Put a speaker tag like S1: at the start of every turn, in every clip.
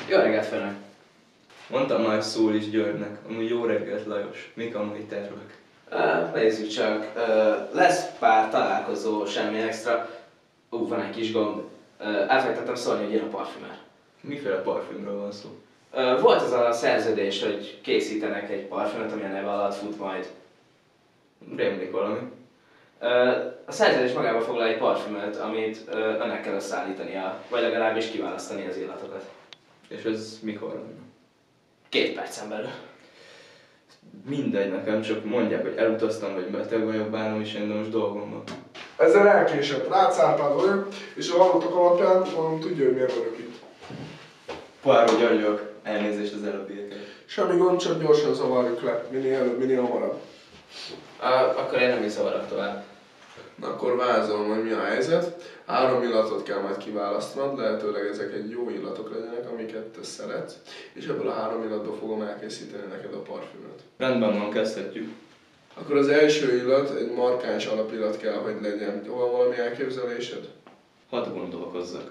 S1: Jó reggelt, főnök!
S2: Mondtam már Szólis Györgynek, amúgy jó reggelt Lajos, mik a mai tervek?
S1: Nézzük csak, lesz pár találkozó, semmi extra. Van egy kis gond. Elfelejtettem szólni, hogy jön a parfümör.
S2: Miféle parfümről van szó?
S1: Volt az a szerződés, hogy készítenek egy parfümöt, ami a neve alatt fut majd.
S2: Rémlik valami.
S1: A szerződés magába foglal egy parfümöt, amit önnek kell összeállítania, vagy legalábbis kiválasztani az illatokat.
S2: És ez mikor lenne?
S1: 2 percen belül.
S2: Mindegy nekem, csak mondják, hogy elutaztam, vagy beteg vagyok, bánom is én, de most dolgom van.
S3: Ezzel elkésett, rácárpád vagyok, és a hallottak alapján mondom, tudja, hogy miért vagyok itt.
S2: Poirot György vagyok, elnézést az előbbiekért.
S3: Semmi gond, csak gyorsan zavarjuk le, minél előbb, minél hamarabb.
S1: Akkor én nem is zavarok tovább.
S3: Na akkor vázolom, hogy mi a helyzet. 3 illatot kell majd kiválasztanod, lehetőleg ezek egy jó illatok legyenek, amiket te szeretsz, és ebből a 3 illatból fogom elkészíteni neked a parfümöt.
S2: Rendben van, kezdhetjük.
S3: Akkor az első illat egy markáns alapillat kell, hogy legyen. Van valami elképzelésed?
S2: Hadd gondolkozzak.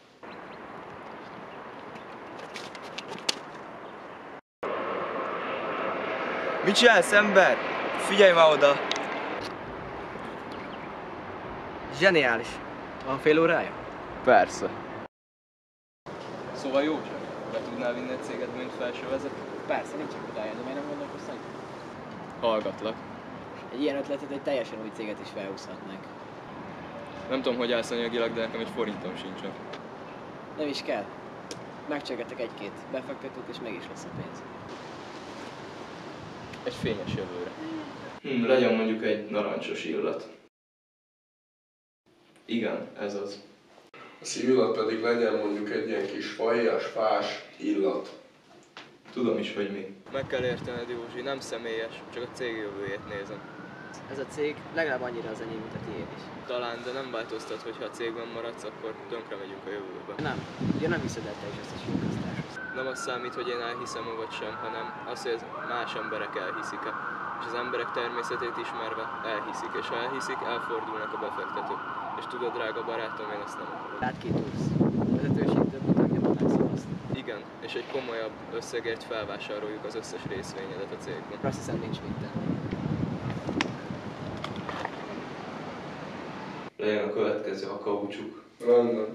S4: Mit csinálsz, ember? Figyelj már oda! Zseniális. Van fél órája?
S2: Persze. Szóval jó csak? Be tudnál vinni egy céget, mint felső vezető?
S5: Persze, nincs akadálya, de miért nem gondolkoztál?
S2: Hallgatlak.
S5: Egy ilyen ötletet egy teljesen új céget is felhúzhatnánk.
S2: Nem tudom, hogy állsz anyagilag, de nekem egy forintom sincsen.
S5: Nem is kell. Megcsegetek egy-két befektetőt, és mégis lesz a pénz.
S2: Egy fényes jövőre. Legyen mondjuk egy narancsos illat. Igen, ez az.
S3: A szívillat pedig legyen mondjuk egy ilyen kis fahéjas, fás illat.
S2: Tudom is, hogy mi. Meg kell értened, Józsi, nem személyes, csak a cég jövőjét nézem.
S5: Ez a cég legalább annyira az enyém, mint a tiéd is.
S2: Talán, de nem változtat, hogy ha a cégben maradsz, akkor tönkre megyünk a jövőbe.
S5: Nem, ugye nem hiszed el te is ezt a síkasztást.
S2: Nem az számít, hogy én elhiszem, vagy sem, hanem az, hogy ez más emberek elhiszik-e. És az emberek természetét ismerve elhiszik, és ha elhiszik, elfordulnak a befektetők. És tudod, drága barátom, én azt nem akarom.
S5: Tehát kitúrsz. Vezetőség több tagja megszavazta.
S2: Igen, és egy komolyabb összegért felvásároljuk az összes részvényedet a cégben.
S5: Azt hiszem, nincs mit tenni.
S2: Legyen a következő a kaucsuk.
S3: Rendben.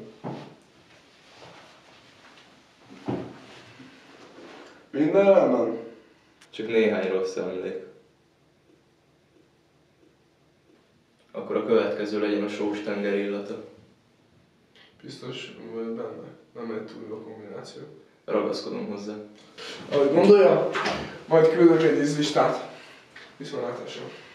S3: Minden rendben?
S2: Csak néhány rossz emlék. Akkor a következő legyen a sós tenger illata.
S3: Biztos vagy benne? Nem egy túl jó kombináció.
S2: Ragaszkodom hozzá.
S3: Ahogy gondolja, majd küldök egy ízlistát. Viszontlátásra.